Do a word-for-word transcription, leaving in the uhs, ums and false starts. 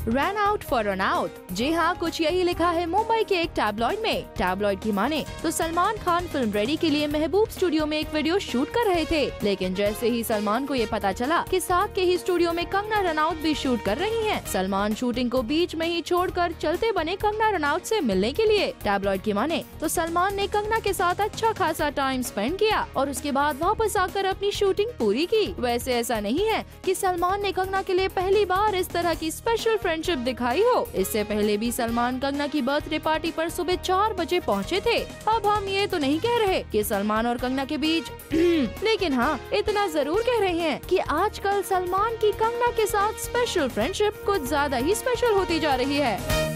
Run out for run out. जी हाँ, कुछ यही लिखा है मुंबई के एक टैबलॉइड में। टैबलॉइड की माने तो सलमान खान फिल्म रेडी के लिए महबूब स्टूडियो में एक वीडियो शूट कर रहे थे, लेकिन जैसे ही सलमान को ये पता चला कि साथ के ही स्टूडियो में कंगना रनौत भी शूट कर रही हैं, सलमान शूटिंग को बीच में ही छोड़कर चलते बने कंगना रनौत से मिलने के लिए। टैबलॉइड की माने तो सलमान ने कंगना के साथ अच्छा खासा टाइम स्पेंड किया और उसके बाद वापस आकर अपनी शूटिंग पूरी की। वैसे ऐसा नहीं है कि सलमान ने कंगना के लिए पहली बार इस तरह की स्पेशल फ्रेंडशिप दिखाई हो। इससे पहले भी सलमान कंगना की बर्थडे पार्टी पर सुबह चार बजे पहुंचे थे। अब हम ये तो नहीं कह रहे कि सलमान और कंगना के बीच लेकिन हाँ, इतना जरूर कह रहे हैं कि आजकल सलमान की कंगना के साथ स्पेशल फ्रेंडशिप कुछ ज्यादा ही स्पेशल होती जा रही है।